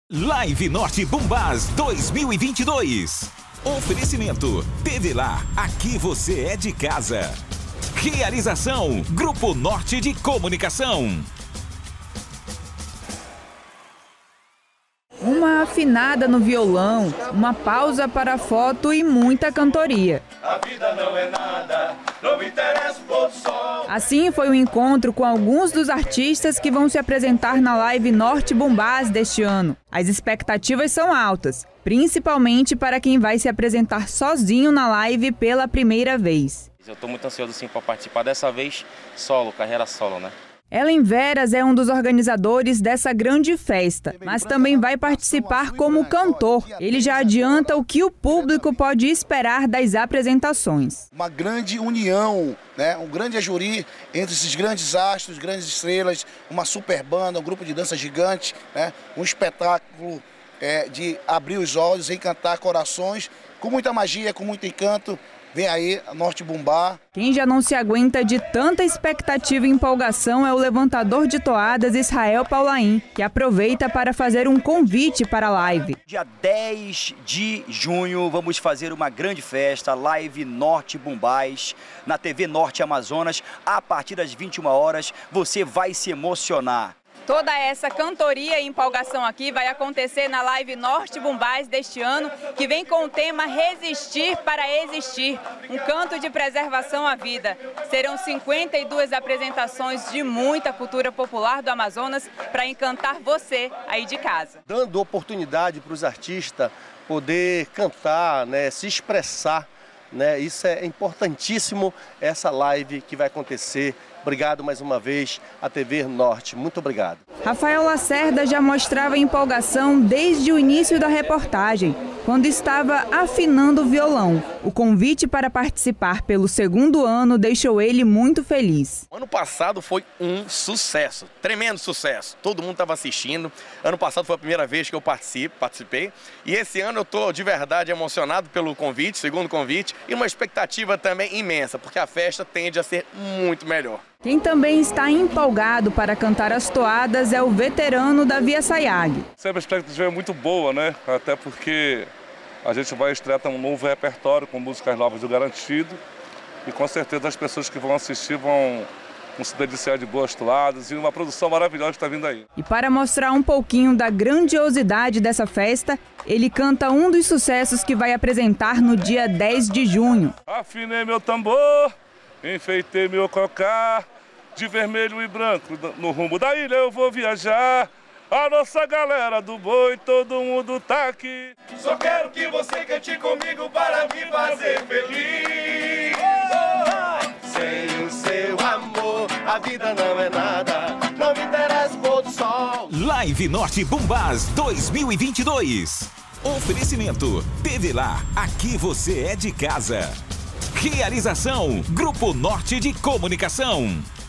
Live Norte Bombás 2022. Oferecimento TV Lá, aqui você é de casa. Realização Grupo Norte de Comunicação. Uma afinada no violão, uma pausa para a foto e muita cantoria. A vida não é nada, não me interessa o pôr do sol. Assim foi o encontro com alguns dos artistas que vão se apresentar na Live Norte Bombás deste ano. As expectativas são altas, principalmente para quem vai se apresentar sozinho na live pela primeira vez. Eu estou muito ansioso sim para participar dessa vez solo, carreira solo, né? Ellen Veras é um dos organizadores dessa grande festa, mas também vai participar como cantor. Ele já adianta o que o público pode esperar das apresentações. Uma grande união, né? Um grande ajuri entre esses grandes astros, grandes estrelas, uma super banda, um grupo de dança gigante, né? Um espetáculo de abrir os olhos, encantar corações, com muita magia, com muito encanto. Vem aí a Norte Bombá. Quem já não se aguenta de tanta expectativa e empolgação é o levantador de toadas Israel Paulain, que aproveita para fazer um convite para a live. Dia 10 de junho vamos fazer uma grande festa, Live Norte Bombás, na TV Norte Amazonas. A partir das 21 horas você vai se emocionar. Toda essa cantoria e empolgação aqui vai acontecer na Live Norte Bombás deste ano, que vem com o tema Resistir para Existir, um canto de preservação à vida. Serão 52 apresentações de muita cultura popular do Amazonas para encantar você aí de casa. Dando oportunidade para os artistas poder cantar, né, se expressar, né, isso é importantíssimo, essa live que vai acontecer. Obrigado mais uma vez à TV Norte, muito obrigado. Rafael Lacerda já mostrava empolgação desde o início da reportagem, quando estava afinando o violão. O convite para participar pelo segundo ano deixou ele muito feliz. Ano passado foi um sucesso, tremendo sucesso. Todo mundo estava assistindo. Ano passado foi a primeira vez que eu participei. E esse ano eu estou de verdade emocionado pelo convite, segundo convite, e uma expectativa também imensa, porque a festa tende a ser muito melhor. Quem também está empolgado para cantar as toadas é o veterano Davi Sayag. Sempre a expectativa é muito boa, né? Até porque a gente vai estrear um novo repertório com músicas novas do Garantido. E com certeza as pessoas que vão assistir vão se deliciar de boas toadas e uma produção maravilhosa está vindo aí. E para mostrar um pouquinho da grandiosidade dessa festa, ele canta um dos sucessos que vai apresentar no dia 10 de junho. Afinei meu tambor, enfeitei meu cocá, de vermelho e branco, no rumo da ilha eu vou viajar. A nossa galera do boi, todo mundo tá aqui. Só quero que você cante comigo para me fazer feliz. Sem o seu amor, a vida não é nada, não me interessa o pôr do sol. Live Norte Bombás 2022. Oferecimento TV Lá, aqui você é de casa. Realização Grupo Norte de Comunicação.